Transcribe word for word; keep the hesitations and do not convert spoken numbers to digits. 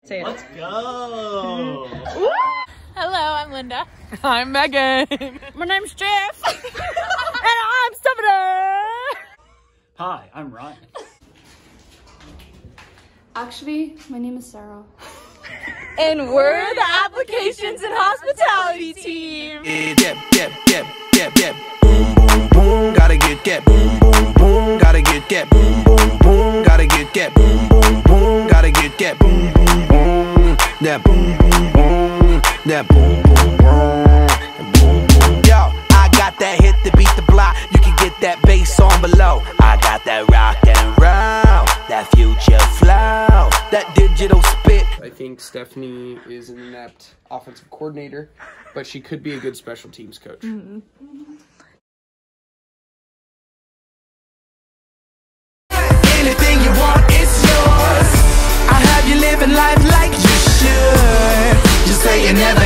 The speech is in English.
Say it. Let's go. Hello, I'm Linda. I'm Megan. My name's Jeff. And I'm Summer. Hi, I'm Ryan. Actually, my name is Sarah. And we're the Applications and Hospitality team. Yep, yep, yep, yep, yep. Boom, boom, boom. Gotta get that. Boom, boom, boom. Gotta get that. Boom, boom, boom. Gotta get that. Boom, boom, boom. Gotta get that. Boom, boom, boom. That boom, boom, boom. That boom, boom, boom. Boom, boom. Yo, I got that hit to beat the block. You can get that bass on below. I got that rock and roll. That future flow. That digital spit. I think Stephanie is an inept offensive coordinator, but she could be a good special teams coach. Mm-hmm. Anything you want, it's yours. I have you living life like you should. Just say you never